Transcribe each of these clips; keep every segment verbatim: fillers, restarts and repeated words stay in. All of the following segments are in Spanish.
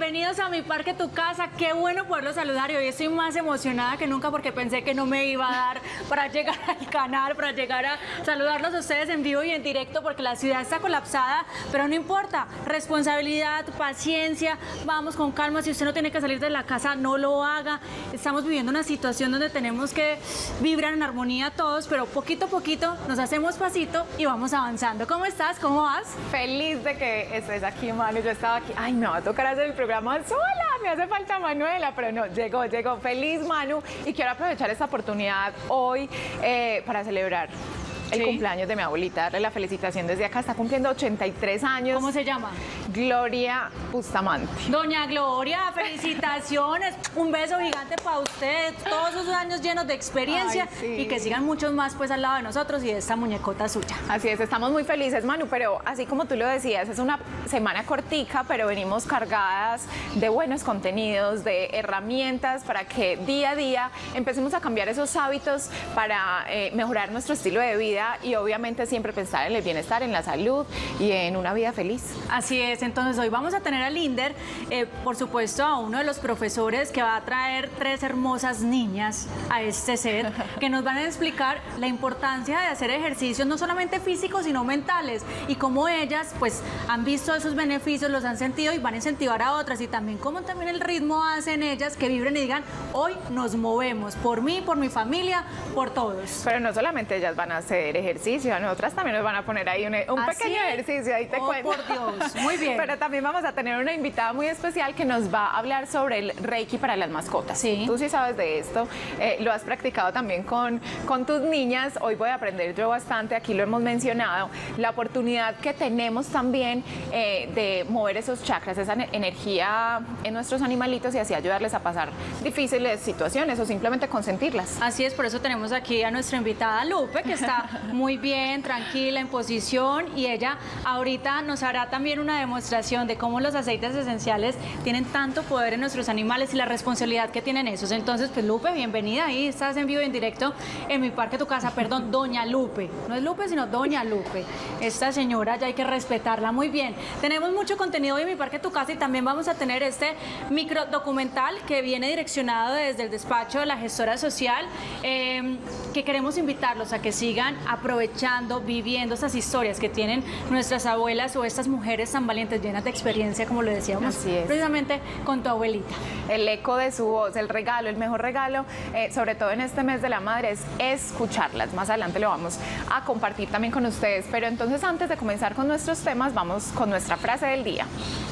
Bienvenidos a Mi Parque, Tu Casa. Qué bueno poderlos saludar y hoy estoy más emocionada que nunca porque pensé que no me iba a dar para llegar al canal, para llegar a saludarlos a ustedes en vivo y en directo porque la ciudad está colapsada, pero no importa, responsabilidad, paciencia, vamos con calma. Si usted no tiene que salir de la casa, no lo haga. Estamos viviendo una situación donde tenemos que vibrar en armonía todos, pero poquito a poquito nos hacemos pasito y vamos avanzando. ¿Cómo estás? ¿Cómo vas? Feliz de que estés aquí, Manu. Yo estaba aquí. Ay, me va a tocar hacer el programa sola. Me hace falta Manuela, pero no, llegó, llegó. Feliz, Manu. Y quiero aprovechar esta oportunidad hoy eh, para celebrar el ¿Sí? cumpleaños de mi abuelita, darle la felicitación desde acá. Está cumpliendo ochenta y tres años. ¿Cómo se llama? Gloria Bustamante. Doña Gloria, felicitaciones, un beso gigante para usted, todos esos años llenos de experiencia. Ay, sí. Y que sigan muchos más pues al lado de nosotros y de esta muñecota suya. Así es, estamos muy felices, Manu, pero así como tú lo decías, es una semana cortica, pero venimos cargadas de buenos contenidos, de herramientas para que día a día empecemos a cambiar esos hábitos para eh, mejorar nuestro estilo de vida y obviamente siempre pensar en el bienestar, en la salud y en una vida feliz. Así es, entonces hoy vamos a tener a Linder, eh, por supuesto a uno de los profesores que va a traer tres hermosas niñas a este set, que nos van a explicar la importancia de hacer ejercicios no solamente físicos sino mentales y cómo ellas pues han visto esos beneficios, los han sentido y van a incentivar a otras y también cómo también el ritmo hacen ellas que vibren y digan hoy nos movemos, por mí, por mi familia, por todos. Pero no solamente ellas van a hacer ejercicio, a nosotras también nos van a poner ahí un, un ¿Ah, pequeño sí? ejercicio, ahí te Oh, cuento. por Dios, muy bien. Pero también vamos a tener una invitada muy especial que nos va a hablar sobre el Reiki para las mascotas. Sí. Tú sí sabes de esto, eh, lo has practicado también con, con tus niñas, hoy voy a aprender yo bastante, aquí lo hemos mencionado, la oportunidad que tenemos también eh, de mover esos chakras, esa energía en nuestros animalitos y así ayudarles a pasar difíciles situaciones o simplemente consentirlas. Así es, por eso tenemos aquí a nuestra invitada Lupe, que está muy bien, tranquila, en posición, y ella ahorita nos hará también una demostración de cómo los aceites esenciales tienen tanto poder en nuestros animales y la responsabilidad que tienen esos. Entonces, pues Lupe, bienvenida, ahí estás en vivo y en directo en Mi Parque, Tu Casa, perdón, Doña Lupe, no es Lupe, sino Doña Lupe. Esta señora ya hay que respetarla muy bien. Tenemos mucho contenido hoy en Mi Parque, Tu Casa y también vamos a tener este micro documental que viene direccionado desde el despacho de la gestora social, eh, que queremos invitarlos a que sigan aprovechando, viviendo esas historias que tienen nuestras abuelas o estas mujeres tan valientes, llenas de experiencia, como lo decíamos, Así es. precisamente con tu abuelita. El eco de su voz, el regalo, el mejor regalo, eh, sobre todo en este mes de la madre, es escucharlas. Más adelante lo vamos a compartir también con ustedes. Pero entonces, antes de comenzar con nuestros temas, vamos con nuestra frase del día.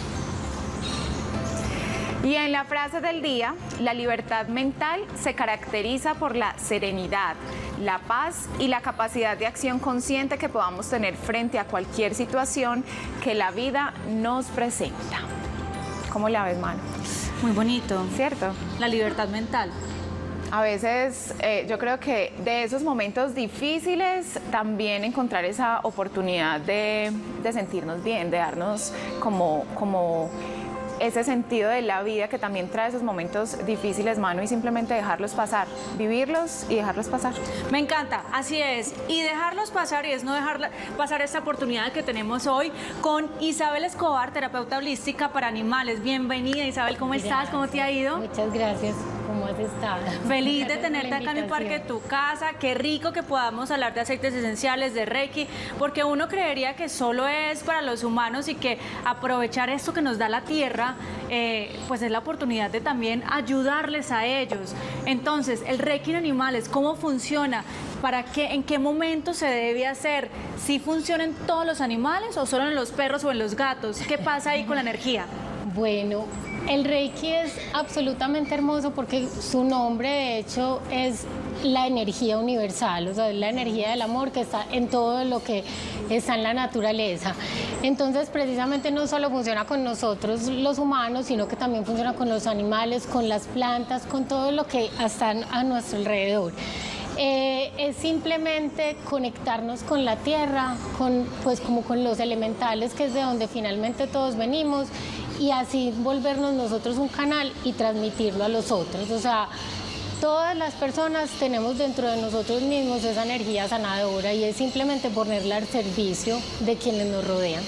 Y en la frase del día, la libertad mental se caracteriza por la serenidad, la paz y la capacidad de acción consciente que podamos tener frente a cualquier situación que la vida nos presenta. ¿Cómo la ves, Manu? Muy bonito. ¿Cierto? La libertad mental. A veces eh, yo creo que de esos momentos difíciles también encontrar esa oportunidad de, de sentirnos bien, de darnos como... como ese sentido de la vida que también trae esos momentos difíciles, Manu, y simplemente dejarlos pasar, vivirlos y dejarlos pasar. Me encanta, así es, y dejarlos pasar y es no dejar pasar esta oportunidad que tenemos hoy con Isabel Escobar, terapeuta holística para animales. Bienvenida, Isabel, ¿cómo Gracias. estás? ¿Cómo te ha ido? Muchas gracias, ¿cómo has estado? Feliz de Gracias por la tenerte acá en Mi Parque, invitación. Tu Casa. Qué rico que podamos hablar de aceites esenciales, de Reiki, porque uno creería que solo es para los humanos y que aprovechar esto que nos da la tierra, eh, pues es la oportunidad de también ayudarles a ellos. Entonces, el Reiki en animales, ¿cómo funciona? ¿Para qué, en qué momento se debe hacer? ¿Sí funciona en todos los animales o solo en los perros o en los gatos? ¿Qué pasa ahí con la energía? Bueno, el Reiki es absolutamente hermoso porque su nombre de hecho es la energía universal, o sea, es la energía del amor que está en todo lo que está en la naturaleza. Entonces, precisamente no solo funciona con nosotros los humanos, sino que también funciona con los animales, con las plantas, con todo lo que está a nuestro alrededor. Eh, es simplemente conectarnos con la tierra, con, pues como con los elementales, que es de donde finalmente todos venimos, y así volvernos nosotros un canal y transmitirlo a los otros. O sea, todas las personas tenemos dentro de nosotros mismos esa energía sanadora y es simplemente ponerla al servicio de quienes nos rodean.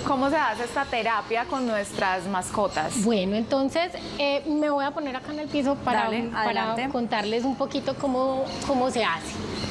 ¿Cómo se hace esta terapia con nuestras mascotas? Bueno, entonces eh, me voy a poner acá en el piso para, Dale, para contarles un poquito cómo, cómo se hace.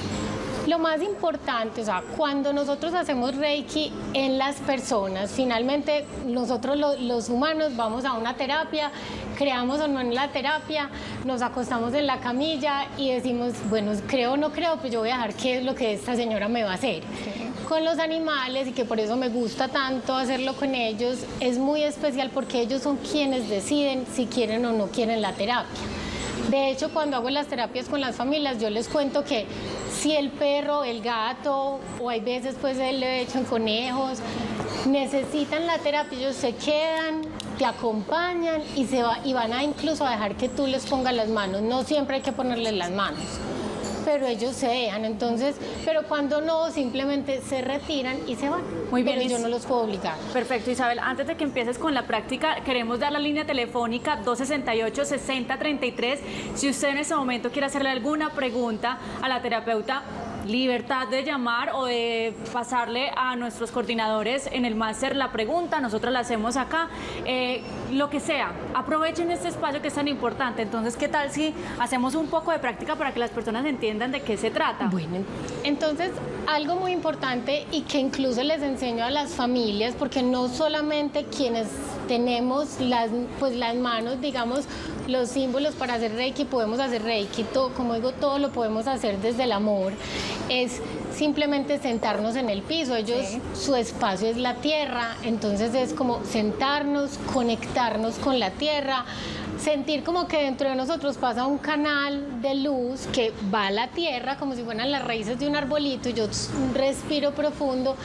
Lo más importante, o sea, cuando nosotros hacemos Reiki en las personas, finalmente nosotros lo, los humanos vamos a una terapia, creamos o no en la terapia, nos acostamos en la camilla y decimos, bueno, creo o no creo, pues yo voy a dejar qué es lo que esta señora me va a hacer. Okay. Con los animales, y que por eso me gusta tanto hacerlo con ellos, es muy especial porque ellos son quienes deciden si quieren o no quieren la terapia. De hecho, cuando hago las terapias con las familias, yo les cuento que si el perro, el gato, o hay veces pues el hecho en conejos, necesitan la terapia, ellos se quedan, te acompañan y, se va, y van a incluso a dejar que tú les pongas las manos. No siempre hay que ponerles las manos, pero ellos se dejan, entonces, pero cuando no, simplemente se retiran y se van. Muy bien, pero yo no los puedo obligar. Perfecto, Isabel, antes de que empieces con la práctica, queremos dar la línea telefónica dos sesenta y ocho, sesenta treinta y tres. Si usted en ese momento quiere hacerle alguna pregunta a la terapeuta, libertad de llamar o de pasarle a nuestros coordinadores en el máster la pregunta, nosotros la hacemos acá, eh, lo que sea, aprovechen este espacio que es tan importante. Entonces, ¿qué tal si hacemos un poco de práctica para que las personas entiendan de qué se trata? Bueno, entonces, algo muy importante y que incluso les enseño a las familias, porque no solamente quienes tenemos las, pues, las manos, digamos, los símbolos para hacer Reiki, podemos hacer Reiki, todo, como digo, todo lo podemos hacer desde el amor, es simplemente sentarnos en el piso. Ellos, sí. Su espacio es la tierra, entonces es como sentarnos, conectarnos con la tierra, sentir como que dentro de nosotros pasa un canal de luz que va a la tierra, como si fueran las raíces de un arbolito, y yo respiro profundo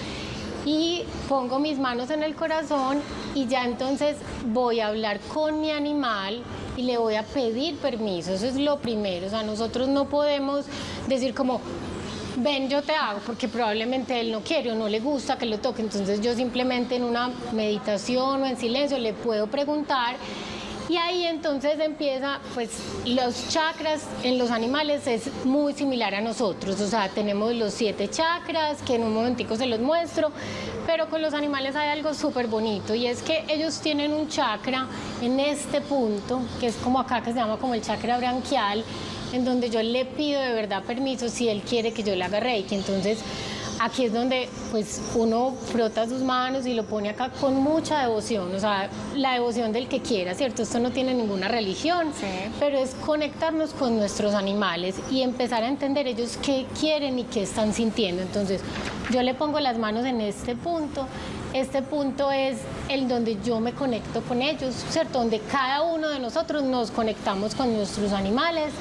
y pongo mis manos en el corazón y ya entonces voy a hablar con mi animal y le voy a pedir permiso. Eso es lo primero. O sea, nosotros no podemos decir como, ven, yo te hago, porque probablemente él no quiere o no le gusta que lo toque. Entonces yo simplemente en una meditación o en silencio le puedo preguntar. Y ahí entonces empieza, pues los chakras en los animales es muy similar a nosotros, o sea, tenemos los siete chakras, que en un momentico se los muestro, pero con los animales hay algo súper bonito, y es que ellos tienen un chakra en este punto, que es como acá, que se llama como el chakra branquial, en donde yo le pido de verdad permiso si él quiere que yo le haga Reiki. Entonces, aquí es donde pues uno frota sus manos y lo pone acá con mucha devoción, o sea, la devoción del que quiera, ¿cierto? Esto no tiene ninguna religión, sí. Pero es conectarnos con nuestros animales y empezar a entender ellos qué quieren y qué están sintiendo. Entonces, yo le pongo las manos en este punto. Este punto es el donde yo me conecto con ellos, ¿cierto? Donde cada uno de nosotros nos conectamos con nuestros animales.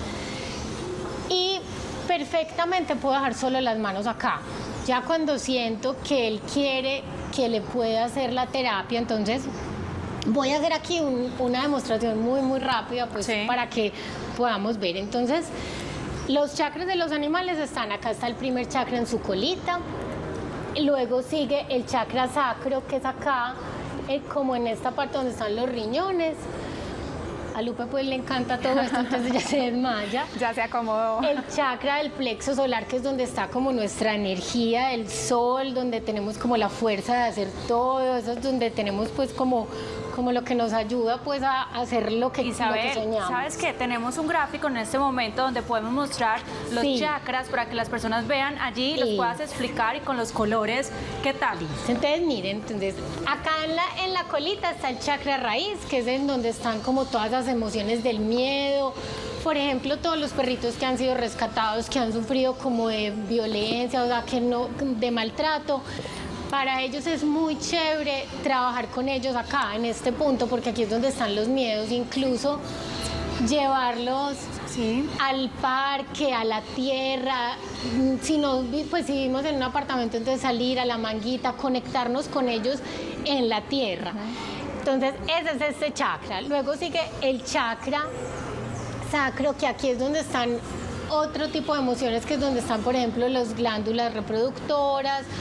Y perfectamente puedo dejar solo las manos acá. Ya cuando siento que él quiere que le pueda hacer la terapia, entonces voy a hacer aquí un, una demostración muy, muy rápida, pues, sí, para que podamos ver. Entonces, los chakras de los animales están acá, está el primer chakra en su colita, luego sigue el chakra sacro, que es acá, eh, como en esta parte donde están los riñones. A Lupe pues le encanta todo esto, entonces ya se desmaya. Ya se acomodó. El chakra del plexo solar, que es donde está como nuestra energía del sol, donde tenemos como la fuerza de hacer todo, eso es donde tenemos pues como, como lo que nos ayuda pues a hacer lo que, Isabel, lo que soñamos. ¿Sabes qué? Tenemos un gráfico en este momento donde podemos mostrar los sí. chakras para que las personas vean allí, sí. los puedas explicar y con los colores, ¿qué tal? Entonces miren, entonces acá en la, en la colita está el chakra raíz, que es en donde están como todas las emociones del miedo. Por ejemplo, todos los perritos que han sido rescatados, que han sufrido como de violencia, o sea, que no, de maltrato. Para ellos es muy chévere trabajar con ellos acá, en este punto, porque aquí es donde están los miedos, incluso llevarlos sí. al parque, a la tierra, si no, pues si vivimos en un apartamento, entonces salir a la manguita, conectarnos con ellos en la tierra. Uh-huh. Entonces, ese es este chakra. Luego sigue el chakra sacro, que aquí es donde están otro tipo de emociones, que es donde están, por ejemplo, las glándulas reproductoras,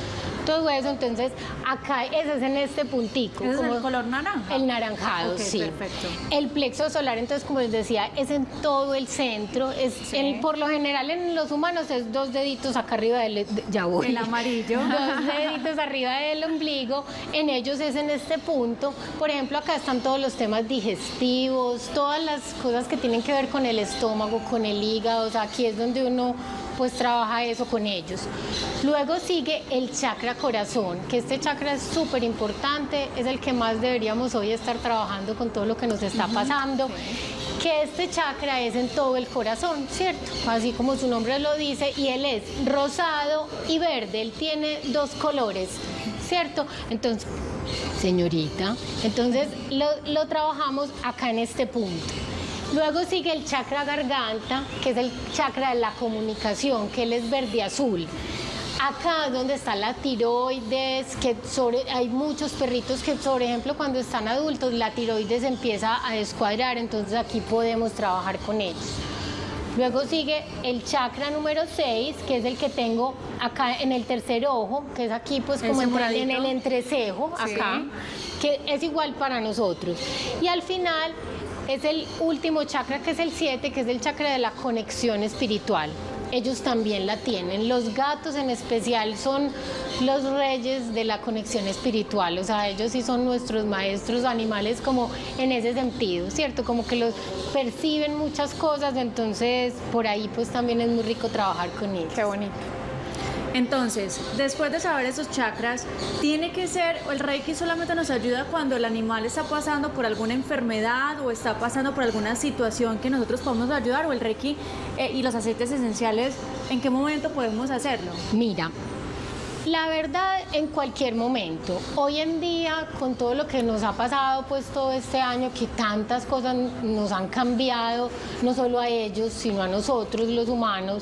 todo eso. Entonces, acá ese es en este puntico. ¿Ese como es el color naranja? El naranjado, Ok, sí. perfecto. El plexo solar, entonces, como les decía, es en todo el centro. Es Sí. en- por lo general en los humanos es dos deditos acá arriba del... de- ya voy. El amarillo. Dos deditos arriba del ombligo. En ellos es en este punto. Por ejemplo, acá están todos los temas digestivos, todas las cosas que tienen que ver con el estómago, con el hígado. O sea, aquí es donde uno pues trabaja eso con ellos. Luego sigue el chakra corazón, que este chakra es súper importante, es el que más deberíamos hoy estar trabajando con todo lo que nos está pasando. Que este chakra es en todo el corazón, ¿cierto? Así como su nombre lo dice, y él es rosado y verde, él tiene dos colores, ¿cierto? Entonces, señorita, entonces lo, lo trabajamos acá en este punto. Luego sigue el chakra garganta, que es el chakra de la comunicación, que él es verde azul. Acá es donde está la tiroides, que sobre, hay muchos perritos que, por ejemplo, cuando están adultos, la tiroides empieza a descuadrar, entonces aquí podemos trabajar con ellos. Luego sigue el chakra número seis, que es el que tengo acá en el tercer ojo, que es aquí pues como Ese en, moradito. en el entrecejo, Sí. acá, que es igual para nosotros. Y al final es el último chakra, que es el siete, que es el chakra de la conexión espiritual. Ellos también la tienen. Los gatos en especial son los reyes de la conexión espiritual, o sea, ellos sí son nuestros maestros animales como en ese sentido, ¿cierto? Como que los perciben muchas cosas, entonces por ahí pues también es muy rico trabajar con ellos. Qué bonito. Entonces, después de saber esos chakras, tiene que ser, el Reiki solamente nos ayuda cuando el animal está pasando por alguna enfermedad o está pasando por alguna situación que nosotros podemos ayudar, o el Reiki eh, y los aceites esenciales, ¿en qué momento podemos hacerlo? Mira, la verdad, en cualquier momento. Hoy en día, con todo lo que nos ha pasado, pues todo este año, que tantas cosas nos han cambiado, no solo a ellos, sino a nosotros, los humanos,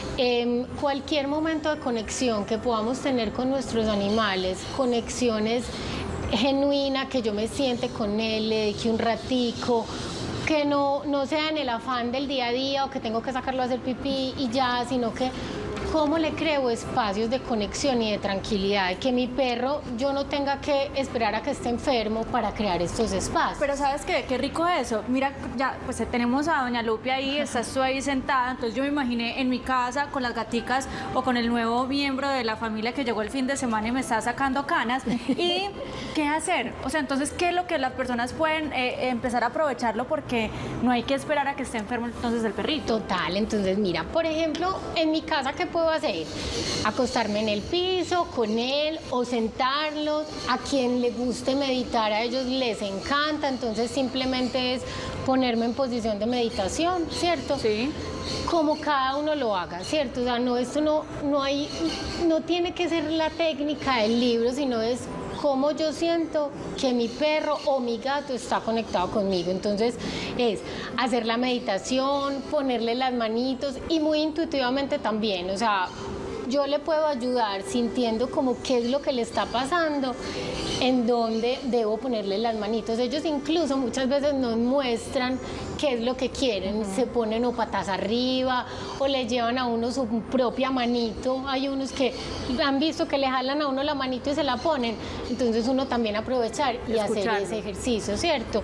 eh, cualquier momento de conexión que podamos tener con nuestros animales, conexiones genuinas, que yo me siente con él, le dedique un ratico, que no, no sea en el afán del día a día o que tengo que sacarlo a hacer pipí y ya, sino que cómo le creo espacios de conexión y de tranquilidad, que mi perro yo no tenga que esperar a que esté enfermo para crear estos espacios. Pero ¿sabes qué? Qué rico eso. Mira, ya pues tenemos a doña Lupe ahí, estás tú ahí sentada, entonces yo me imaginé en mi casa con las gaticas o con el nuevo miembro de la familia que llegó el fin de semana y me está sacando canas. ¿Y qué hacer? O sea, entonces, ¿qué es lo que las personas pueden eh, empezar a aprovecharlo? Porque no hay que esperar a que esté enfermo entonces el perrito. Total, entonces mira, por ejemplo, en mi casa, ¿qué puedo hacer? Acostarme en el piso con él o sentarlos. A quien le guste meditar, a ellos les encanta, entonces simplemente es ponerme en posición de meditación, ¿cierto? Sí. Como cada uno lo haga, ¿cierto? O sea, no, esto no, no hay, no tiene que ser la técnica del libro, sino es cómo yo siento que mi perro o mi gato está conectado conmigo. Entonces es hacer la meditación, ponerle las manitos y muy intuitivamente también, o sea, yo le puedo ayudar sintiendo como qué es lo que le está pasando, en dónde debo ponerle las manitos. Ellos incluso muchas veces nos muestran qué es lo que quieren, uh-huh. Se ponen o patas arriba o le llevan a uno su propia manito. Hay unos que han visto que le jalan a uno la manito y se la ponen, entonces uno también aprovechar y hacer ese ejercicio, ¿cierto?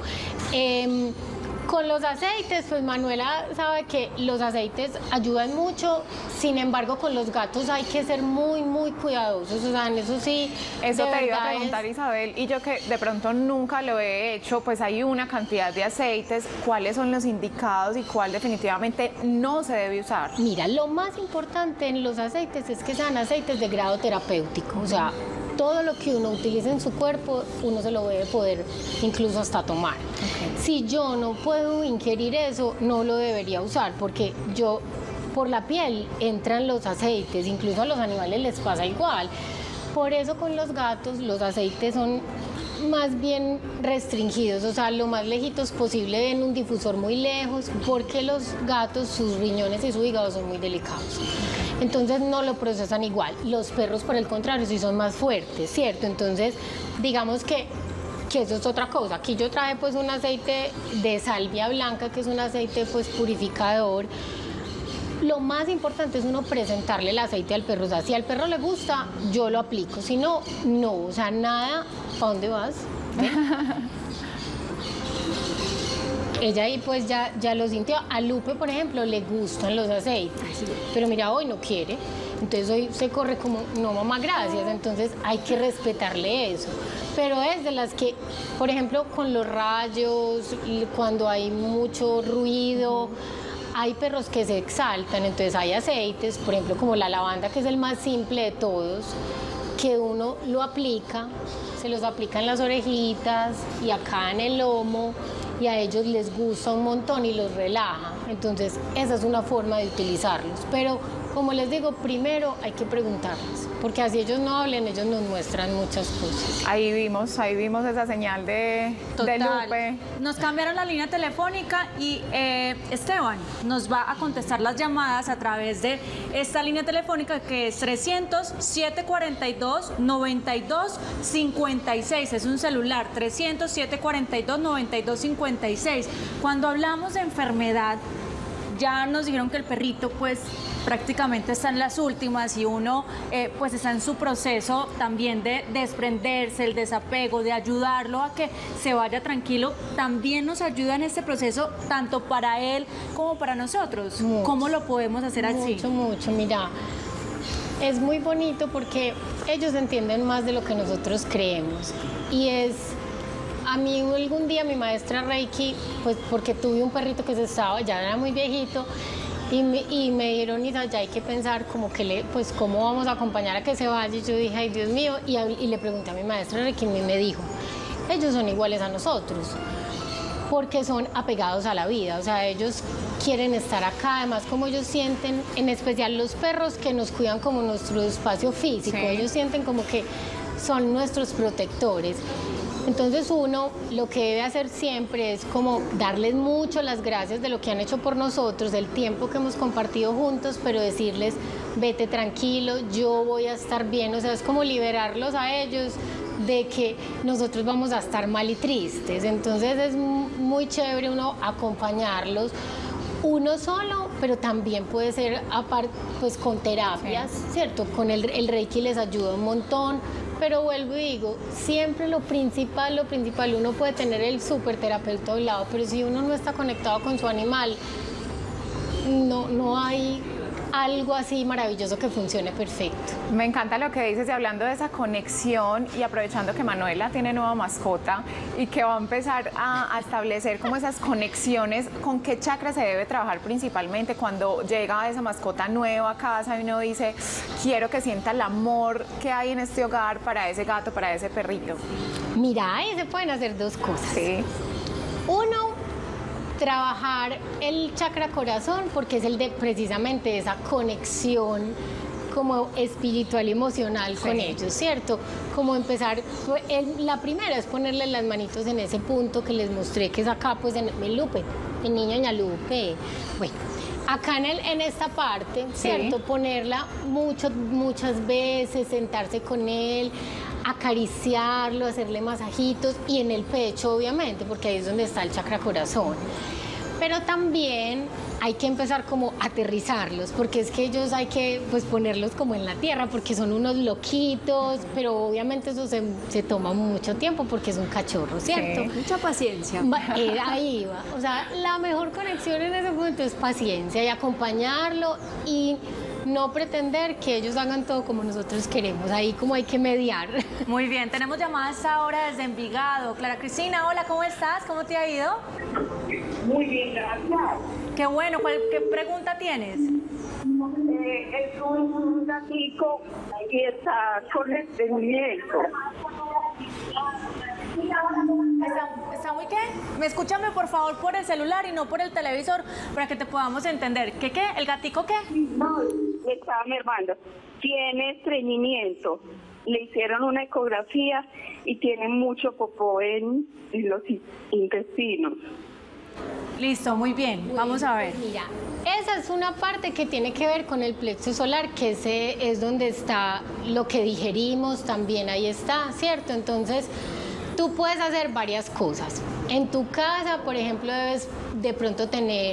Eh, Con los aceites, pues Manuela sabe que los aceites ayudan mucho, sin embargo con los gatos hay que ser muy, muy cuidadosos, o sea, en eso sí. Eso te iba a verdad preguntar, es... Isabel, y yo que de pronto nunca lo he hecho, pues hay una cantidad de aceites, ¿cuáles son los indicados y cuál definitivamente no se debe usar? Mira, lo más importante en los aceites es que sean aceites de grado terapéutico, o sea, todo lo que uno utiliza en su cuerpo, uno se lo debe poder incluso hasta tomar. Okay. Si yo no puedo ingerir eso, no lo debería usar, porque yo, por la piel entran los aceites, incluso a los animales les pasa igual. Por eso con los gatos los aceites son más bien restringidos, o sea, lo más lejitos posible en un difusor muy lejos, porque los gatos, sus riñones y su hígado son muy delicados. Entonces no lo procesan igual. Los perros, por el contrario, sí son más fuertes, ¿cierto? Entonces, digamos que, que eso es otra cosa. Aquí yo traje pues un aceite de salvia blanca, que es un aceite pues purificador. lo más importante es uno presentarle el aceite al perro. O sea, si al perro le gusta, yo lo aplico. Si no, no. O sea, nada. ¿Para dónde vas? Ella ahí pues ya, ya lo sintió. A Lupe, por ejemplo, le gustan los aceites. Pero mira, hoy no quiere. Entonces hoy se corre como, no mamá, gracias. Entonces hay que respetarle eso. Pero es de las que, por ejemplo, con los rayos, cuando hay mucho ruido, hay perros que se exaltan. Entonces hay aceites, por ejemplo, como la lavanda, que es el más simple de todos, que uno lo aplica, se los aplica en las orejitas y acá en el lomo, y a ellos les gusta un montón y los relaja. Entonces esa es una forma de utilizarlos. Pero como les digo, primero hay que preguntarles, porque así ellos no hablen, ellos nos muestran muchas cosas. Ahí vimos, ahí vimos esa señal de, de Lupe. Nos cambiaron la línea telefónica y eh, Esteban nos va a contestar las llamadas a través de esta línea telefónica que es trescientos, setecientos cuarenta y dos, noventa y dos cincuenta y seis. Es un celular, trescientos, setecientos cuarenta y dos, noventa y dos cincuenta y seis. Cuando hablamos de enfermedad, ya nos dijeron que el perrito pues prácticamente está en las últimas y uno eh, pues está en su proceso también de desprenderse, el desapego, de ayudarlo a que se vaya tranquilo. También nos ayuda en este proceso tanto para él como para nosotros. Mucho. ¿Cómo lo podemos hacer así? Mucho, mucho, mira. Es muy bonito porque ellos entienden más de lo que nosotros creemos. Y es... A mí algún día mi maestra Reiki, pues porque tuve un perrito que se estaba, ya era muy viejito, y me, y me dijeron, Isa, ya hay que pensar como que le, pues cómo vamos a acompañar a que se vaya. Y yo dije, ay Dios mío, y, y le pregunté a mi maestra Reiki y me dijo, ellos son iguales a nosotros, porque son apegados a la vida, o sea, ellos quieren estar acá, además como ellos sienten, en especial los perros que nos cuidan como nuestro espacio físico, sí. Ellos sienten como que son nuestros protectores. Entonces uno lo que debe hacer siempre es como darles mucho las gracias de lo que han hecho por nosotros, del tiempo que hemos compartido juntos, pero decirles, vete tranquilo, yo voy a estar bien, o sea, es como liberarlos a ellos de que nosotros vamos a estar mal y tristes. Entonces es muy chévere uno acompañarlos, uno solo, pero también puede ser aparte, pues con terapias, sí. ¿Cierto? Con el, el Reiki les ayuda un montón. Pero vuelvo y digo, siempre lo principal, lo principal, uno puede tener el súper terapeuta a un lado, pero si uno no está conectado con su animal, no, no hay algo así maravilloso que funcione perfecto. Me encanta lo que dices y hablando de esa conexión y aprovechando que Manuela tiene nueva mascota y que va a empezar a, a establecer como esas conexiones, ¿con qué chakra se debe trabajar principalmente cuando llega esa mascota nueva a casa y uno dice, quiero que sienta el amor que hay en este hogar para ese gato, para ese perrito? Mira, ahí se pueden hacer dos cosas. Sí. Uno, trabajar el chakra corazón, porque es el de precisamente esa conexión como espiritual y emocional con sí. ellos, ¿cierto? Como empezar, el, la primera es ponerle las manitos en ese punto que les mostré, que es acá, pues en el Lupe, el niño Ñalupe. Bueno, acá en, el, en esta parte, ¿cierto? Sí. Ponerla mucho, muchas veces, sentarse con él, acariciarlo, hacerle masajitos y en el pecho, obviamente, porque ahí es donde está el chakra corazón. Pero también hay que empezar como a aterrizarlos, porque es que ellos hay que pues ponerlos como en la tierra, porque son unos loquitos, pero obviamente eso se, se toma mucho tiempo porque es un cachorro, ¿cierto? Sí, mucha paciencia. Eh, ahí va. O sea, la mejor conexión en ese punto es paciencia y acompañarlo y no pretender que ellos hagan todo como nosotros queremos. Ahí como hay que mediar. Muy bien, tenemos llamadas ahora desde Envigado. Clara Cristina, hola, ¿cómo estás? ¿Cómo te ha ido? Muy bien, gracias. Qué bueno, ¿cuál, ¿qué pregunta tienes? Eh, es un gatico y está con estreñimiento. ¿Está, ¿Está muy qué? Me escúchame por favor por el celular y no por el televisor para que te podamos entender. ¿Qué qué? ¿El gatico qué? No, estaba mermando. Tiene estreñimiento. Le hicieron una ecografía y tiene mucho popó en, en los intestinos. Listo, muy bien. Bueno, vamos a ver. Mira, esa es una parte que tiene que ver con el plexo solar, que ese es donde está lo que digerimos, también ahí está, ¿cierto? Entonces, tú puedes hacer varias cosas. En tu casa, por ejemplo, debes de pronto tener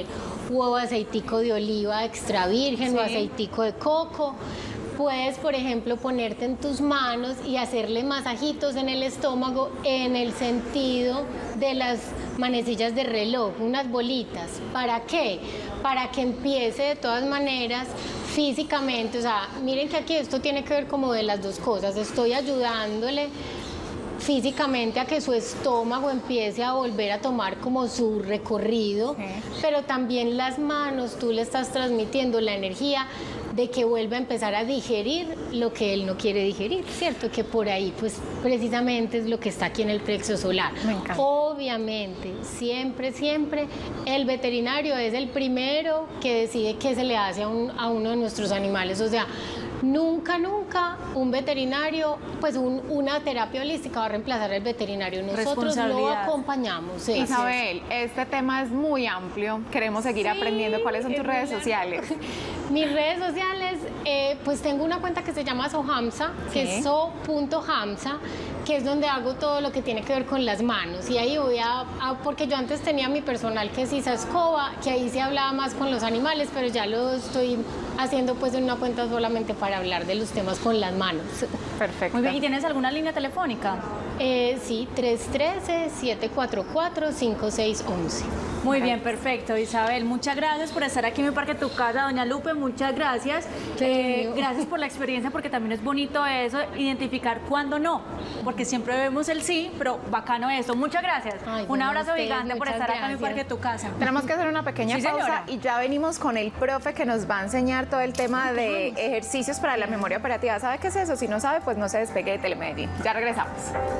o aceitico de oliva extra virgen, sí, o aceitico de coco. Puedes, por ejemplo, ponerte en tus manos y hacerle masajitos en el estómago en el sentido de las manecillas de reloj, unas bolitas. ¿Para qué? Para que empiece de todas maneras físicamente, o sea, miren que aquí esto tiene que ver como de las dos cosas. Estoy ayudándole físicamente a que su estómago empiece a volver a tomar como su recorrido, sí, pero también las manos, tú le estás transmitiendo la energía de que vuelva a empezar a digerir lo que él no quiere digerir, ¿cierto? Que por ahí, pues, precisamente es lo que está aquí en el plexo solar. Me encanta. Obviamente, siempre, siempre, el veterinario es el primero que decide qué se le hace a, un, a uno de nuestros animales, o sea, nunca, nunca un veterinario, pues un, una terapia holística va a reemplazar al veterinario. Nosotros lo acompañamos. Sí. Isabel, este tema es muy amplio. Queremos seguir sí, aprendiendo. ¿Cuáles son tus redes sociales? Mis redes sociales, eh, pues tengo una cuenta que se llama Sohamsa, ¿sí?, que es so punto hamsa, que es donde hago todo lo que tiene que ver con las manos. Y ahí voy a, a porque yo antes tenía mi personal que es Isa Escoba, que ahí se hablaba más con los animales, pero ya lo estoy haciendo pues en una cuenta solamente para hablar de los temas con las manos. Perfecto. Muy bien, ¿y tienes alguna línea telefónica? Eh, sí, tres uno tres, siete cuatro cuatro, cinco seis uno uno. Muy bien, perfecto, Isabel. Muchas gracias por estar aquí en mi Parque Tu Casa, doña Lupe, muchas gracias. Eh, gracias por la experiencia, porque también es bonito eso, identificar cuándo no, porque siempre vemos el sí, pero bacano esto. Muchas gracias. Ay, Un bueno, abrazo ustedes, gigante por estar gracias. acá en mi Parque Tu Casa. Tenemos que hacer una pequeña Sí, pausa señora. y ya venimos con el profe que nos va a enseñar todo el tema de ejercicios para la memoria operativa. ¿Sabe qué es eso? Si no sabe, pues no se despegue de Telemedellín. Ya regresamos.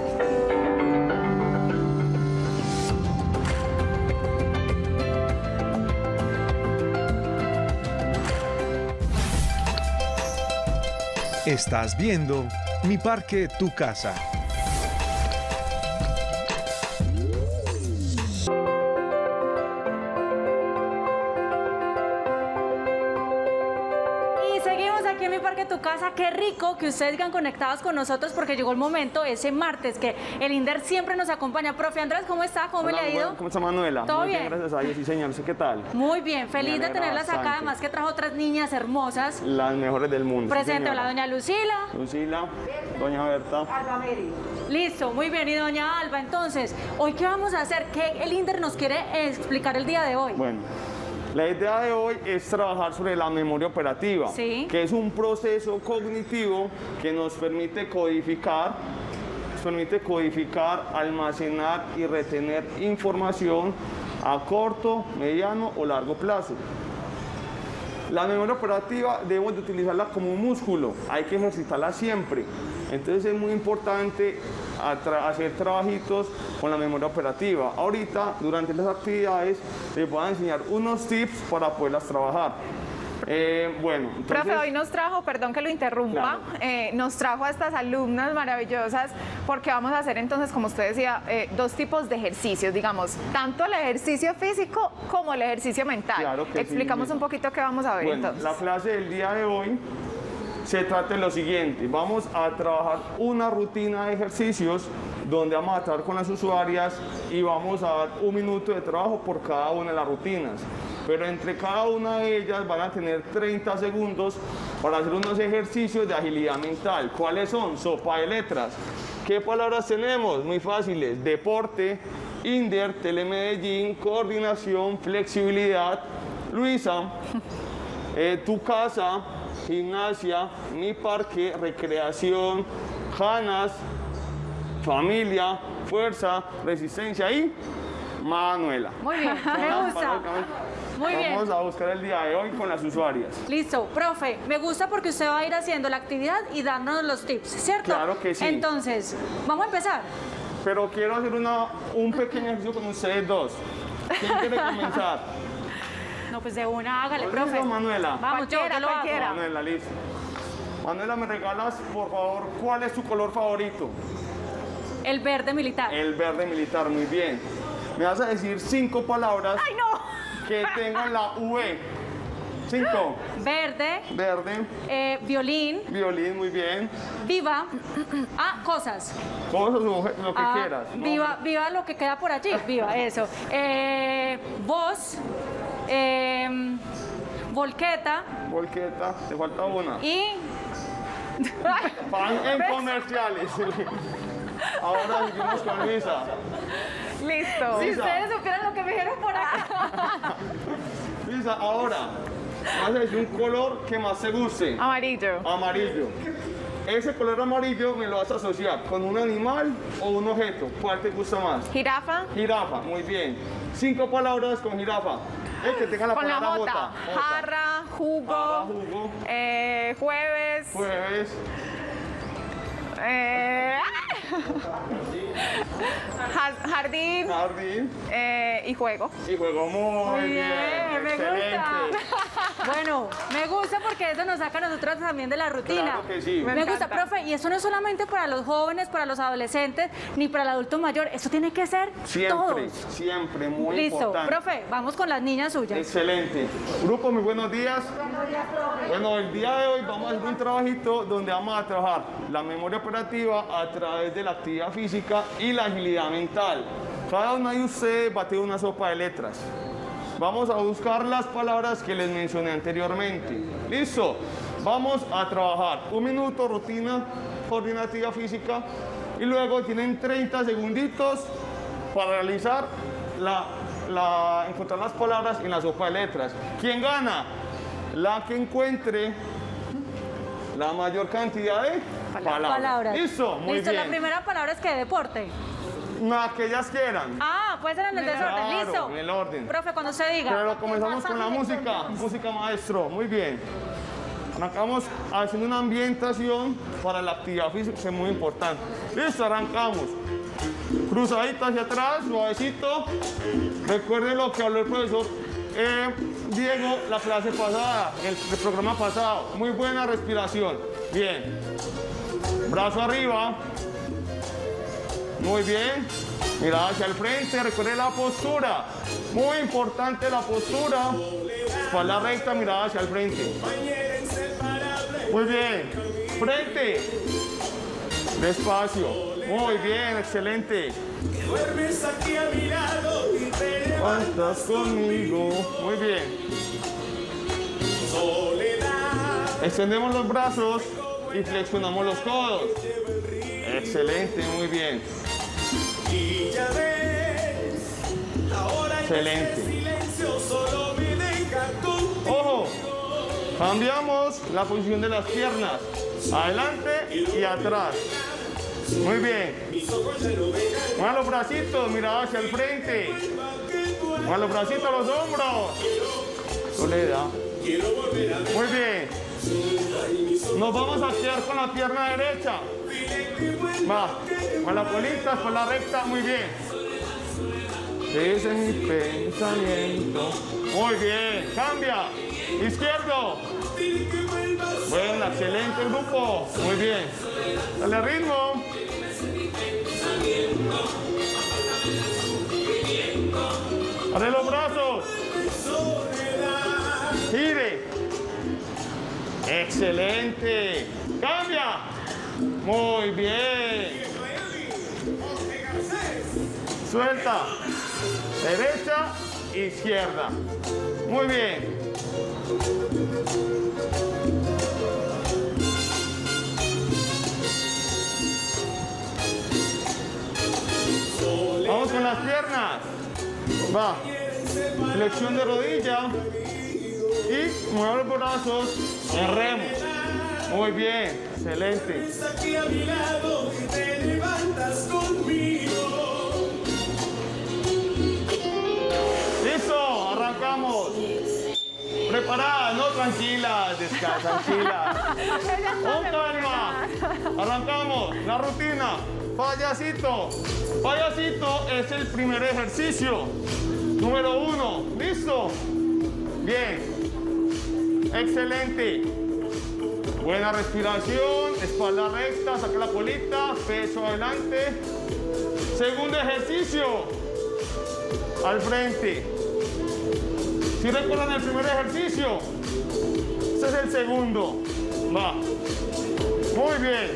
Estás viendo Mi Parque Tu Casa. Tu Casa, qué rico que ustedes sigan conectados con nosotros, porque llegó el momento, ese martes, que el INDER siempre nos acompaña. Profe Andrés, ¿cómo está? ¿Cómo Hola, le ha ido? ¿Cómo está Manuela? ¿Todo Muy bien? bien? Gracias a Dios, sí señor. ¿Qué tal? Muy bien, feliz Me de tenerlas alegra acá, bastante. además que trajo otras niñas hermosas. Las mejores del mundo. Presente, sí, hola, doña Lucila. Lucila, doña Berta. Listo, muy bien, y doña Alba. Entonces, ¿hoy qué vamos a hacer? ¿Qué el INDER nos quiere explicar el día de hoy? Bueno, la idea de hoy es trabajar sobre la memoria operativa, Sí. que es un proceso cognitivo que nos permite codificar, nos permite codificar, almacenar y retener información a corto, mediano o largo plazo. La memoria operativa debemos de utilizarla como un músculo, hay que ejercitarla siempre. Entonces es muy importante hacer trabajitos con la memoria operativa. Ahorita, durante las actividades, les voy a enseñar unos tips para poderlas trabajar. Eh, bueno, entonces, Profe, hoy nos trajo, perdón que lo interrumpa, Claro. eh, nos trajo a estas alumnas maravillosas, porque vamos a hacer entonces, como usted decía, eh, dos tipos de ejercicios, digamos, tanto el ejercicio físico como el ejercicio mental. Claro que sí, Explicamos misma. un poquito qué vamos a ver bueno, entonces. la clase del día de hoy se trata de lo siguiente. Vamos a trabajar una rutina de ejercicios donde vamos a trabajar con las usuarias y vamos a dar un minuto de trabajo por cada una de las rutinas. Pero entre cada una de ellas van a tener treinta segundos para hacer unos ejercicios de agilidad mental. ¿Cuáles son? Sopa de letras. ¿Qué palabras tenemos? Muy fáciles. Deporte, INDER, Telemedellín, coordinación, flexibilidad. Luisa, eh, tu casa, gimnasia, mi parque, recreación, Janas, familia, fuerza, resistencia y Manuela. Muy bien, me gusta. Muy bien. Vamos a buscar el día de hoy con las usuarias. Listo, profe, me gusta porque usted va a ir haciendo la actividad y dándonos los tips, ¿cierto? Claro que sí. Entonces, vamos a empezar. Pero quiero hacer una, un pequeño ejercicio con ustedes dos. ¿Quién quiere comenzar? No, pues de una, hágale, Listo, profe. Manuela. Vamos, yo, Cualquiera, yo lo hago. cualquiera. Manuela, listo. Manuela, ¿me regalas, por favor, cuál es tu color favorito? El verde militar. El verde militar, muy bien. Me vas a decir cinco palabras ¡Ay, no! que tengan la V. Cinco. Verde, Verde, eh, violín, violín, muy bien. viva. Ah, cosas. Cosas, lo que lo que Ah, quieras. viva, Nombre. viva lo que queda por allí. Viva, eso. Eh, voz, eh, volqueta Volqueta, te falta una. y... Pan en comerciales. Ahora seguimos con Luisa. Listo. Si Lisa. ustedes supieran lo que me dijeron por acá. Luisa, ahora, vas a decir un color que más te guste. Amarillo. Amarillo. Ese color amarillo me lo vas a asociar con un animal o un objeto. ¿Cuál te gusta más? Jirafa. Jirafa, muy bien. Cinco palabras con jirafa. El que tenga la Con la palabra J. J. J. Jarra, jugo, Jarra, jugo. eh, jueves, Jueves. eh, jar- jardín Jardín. eh, y juego. Y juego muy, Muy bien. bien, me Excelente. gusta. Bueno, me gusta porque eso nos saca a nosotros también de la rutina. Claro que sí. Me, Me gusta, encanta. profe, y eso no es solamente para los jóvenes, para los adolescentes, ni para el adulto mayor, eso tiene que ser Siempre, todos. siempre, muy Listo, importante. profe, vamos con las niñas suyas. Excelente. Grupo, muy buenos días. Bueno, el día de hoy vamos a hacer un trabajito donde vamos a trabajar la memoria operativa a través de la actividad física y la agilidad mental. Cada uno de ustedes va a tener una sopa de letras. Vamos a buscar las palabras que les mencioné anteriormente. ¿Listo? Vamos a trabajar un minuto, rutina coordinativa física, y luego tienen treinta segunditos para realizar la, la, encontrar las palabras en la sopa de letras. ¿Quién gana? La que encuentre la mayor cantidad de palabras. Palabras. Listo, muy Listo, bien. la primera palabra es que deporte. La que ellas quieran. Ah, puede ser en el desorden, Claro, listo. en el orden. Profe, cuando usted diga. Pero comenzamos con la música, música maestro, muy bien. Arrancamos haciendo una ambientación para la actividad física, que es muy importante. Listo, arrancamos. Cruzadita hacia atrás, suavecito. Recuerden lo que habló el profesor eh, Diego la clase pasada, el, el programa pasado. Muy buena respiración. Bien. Brazo arriba. Muy bien. Mirada hacia el frente. Recuerde la postura. Muy importante la postura. Espalda recta, mirada hacia el frente. Muy bien. Frente. Despacio. Muy bien, excelente. Duermes aquí a mi lado y te ¿Cuántas conmigo? Muy bien. soledad. Extendemos los brazos y flexionamos los codos. Excelente, muy bien. Y ya ves, ahora Excelente. en este silencio solo me deja tú. Ojo, cambiamos la posición de las piernas. Adelante y atrás. Muy bien. Mueva los bracitos, mirada hacia el frente. Mueva los bracitos a los hombros. Soledad. Muy bien. Nos vamos a quedar con la pierna derecha. Va. Con la colita, con la recta. Muy bien. Ese es mi pensamiento. Muy bien. Cambia. Izquierdo. Bueno, excelente grupo. Muy bien. Dale ritmo. Abre los brazos. Gire. Excelente. Cambia. Muy bien. Suelta. Derecha, izquierda. Muy bien. Vamos con las piernas. Va. Flexión de rodilla. Y mueve los brazos en remo. Muy bien. Excelente. Aquí a mi lado y te levantas conmigo. Listo. Arrancamos. Preparadas, no tranquilas, descansa, tranquilas. Con calma. Arrancamos la rutina. Payasito. Payasito es el primer ejercicio. Número uno. ¿Listo? Bien. Excelente. Buena respiración. Espalda recta. Saca la colita. Pecho adelante. Segundo ejercicio. Al frente. Si recuerdan el primer ejercicio, este es el segundo. Va. Muy bien.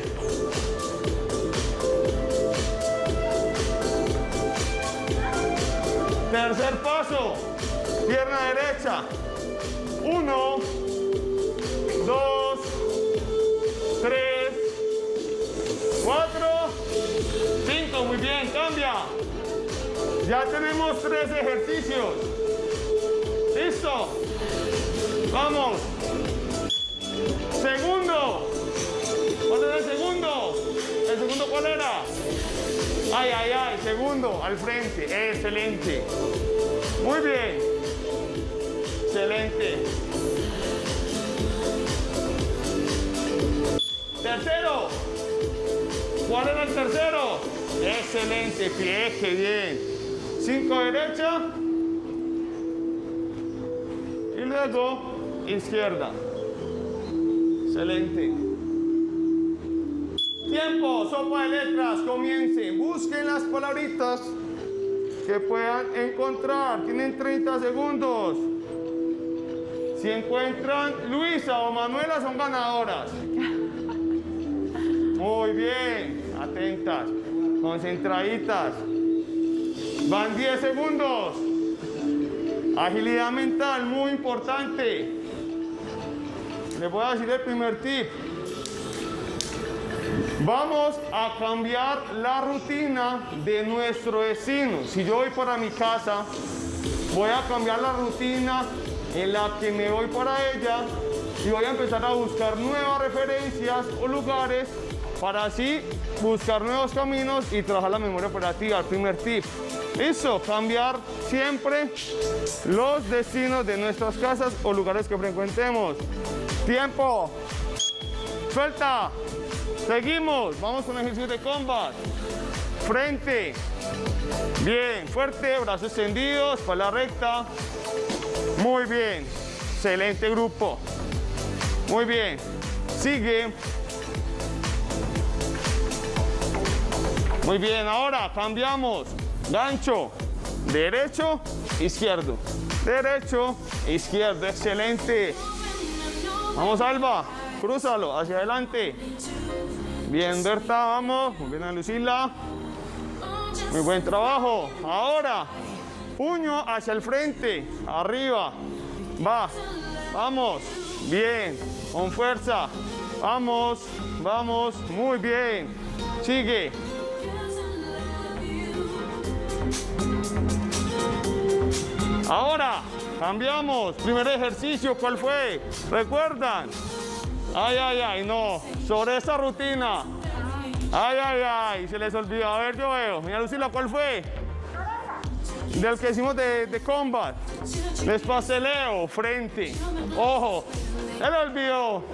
Tercer paso. Pierna derecha. Uno, dos, tres, cuatro, cinco. Muy bien, cambia. Ya tenemos tres ejercicios. ¿Listo? Vamos. Segundo. ¿Cuál era el segundo? ¿El segundo cuál era? Ay, ay, ay. Segundo, al frente. Excelente. Muy bien. Excelente. Tercero. ¿Cuál era el tercero? Excelente. Pie, qué bien. Cinco derecha. Y luego izquierda. Excelente. Tiempo, sopa de letras, comiencen. Busquen las palabritas que puedan encontrar. Tienen treinta segundos. Si encuentran Luisa o Manuela, son ganadoras. Muy bien, atentas, concentraditas. Van diez segundos. Agilidad mental, muy importante. Les voy a decir el primer tip. Vamos a cambiar la rutina de nuestro destino. Si yo voy para mi casa, voy a cambiar la rutina en la que me voy para ella y voy a empezar a buscar nuevas referencias o lugares para así buscar nuevos caminos y trabajar la memoria operativa. El primer tip. Listo, cambiar siempre los destinos de nuestras casas o lugares que frecuentemos. Tiempo. Suelta. Seguimos. Vamos con el ejercicio de combat. Frente. Bien, fuerte, brazos extendidos, espalda recta. Muy bien. Excelente grupo. Muy bien. Sigue. Muy bien, ahora cambiamos. Gancho. Derecho, izquierdo. Derecho, izquierdo. Excelente. Vamos, Alba. Crúzalo hacia adelante. Bien, Berta, vamos. Muy bien, Lucila. Muy buen trabajo. Ahora, puño hacia el frente. Arriba. Va. Vamos. Bien. Con fuerza. Vamos. Vamos. Muy bien. Sigue. Ahora, cambiamos. Primer ejercicio, ¿cuál fue? ¿Recuerdan? Ay, ay, ay, no. Sobre esta rutina. Ay, ay, ay, se les olvidó. A ver, yo veo. Mira, Lucila, ¿cuál fue? Del que hicimos de, de combat. Despasteleo, frente. Ojo. Se le olvidó.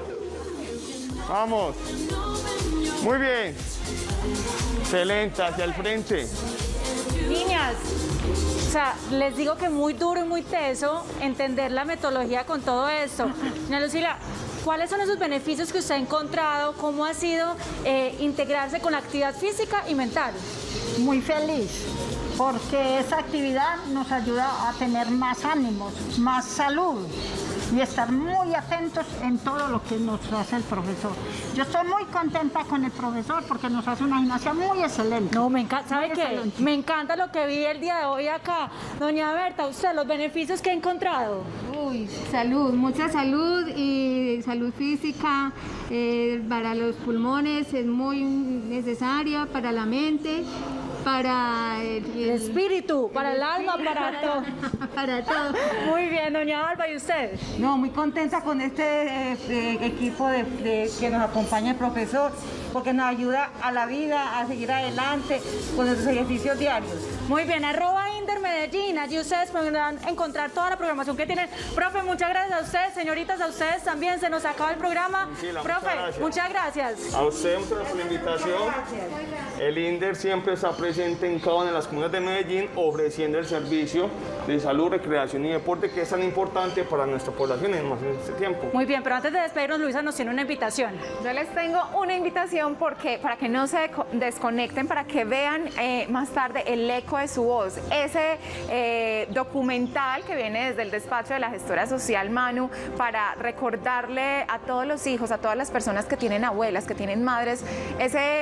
Vamos. Muy bien. Excelente, hacia el frente. Niñas, o sea, les digo que muy duro y muy teso entender la metodología con todo esto. Doña Lucila, ¿cuáles son esos beneficios que usted ha encontrado? ¿Cómo ha sido eh, integrarse con la actividad física y mental? Muy feliz, porque esa actividad nos ayuda a tener más ánimos, más salud y estar muy atentos en todo lo que nos hace el profesor. Yo estoy muy contenta con el profesor porque nos hace una gimnasia muy excelente. No, me encanta, ¿sabe Muy qué? excelente. Me encanta lo que vi el día de hoy acá. Doña Berta, usted, los beneficios que ha encontrado. Uy, salud, mucha salud y salud física eh, para los pulmones es muy necesaria, para la mente, para el, El espíritu, para el alma, para todo. para todo. Muy bien, doña Alba, ¿y usted? No, muy contenta con este eh, eh, equipo de, de- que nos acompaña el profesor, porque nos ayuda a la vida, a seguir adelante con nuestros ejercicios diarios. Muy bien, arroba Inder Medellín, allí ustedes podrán encontrar toda la programación que tienen. Profe, muchas gracias a ustedes, señoritas, a ustedes también, se nos acaba el programa. Tranquila, Profe, muchas gracias. muchas gracias. A usted, muchas gracias por la invitación. El INDER siempre está presente en cada una de las comunidades de Medellín ofreciendo el servicio de salud, recreación y deporte que es tan importante para nuestra población y más en este tiempo. Muy bien, pero antes de despedirnos, Luisa nos tiene una invitación. Yo les tengo una invitación porque, para que no se deco- desconecten, para que vean eh, más tarde el eco de su voz. Ese eh, documental que viene desde el despacho de la gestora social Manu para recordarle a todos los hijos, a todas las personas que tienen abuelas, que tienen madres, ese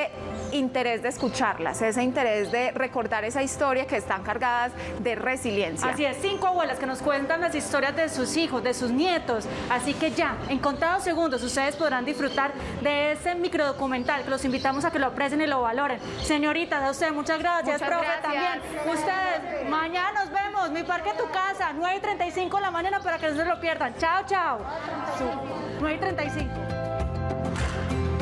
interés de escucharlas, ese interés de recordar esa historia que están cargadas de resiliencia. Así es, cinco abuelas que nos cuentan las historias de sus hijos, de sus nietos. Así que ya, en contados segundos, ustedes podrán disfrutar de ese microdocumental que los invitamos a que lo aprecien y lo valoren. Señoritas, a usted muchas gracias, Muchas profe, gracias. también. Ustedes, mañana nos vemos, Mi Parque Tu Casa, nueve y treinta y cinco de la mañana para que no se lo pierdan. Chao, chao. nueve y treinta y cinco.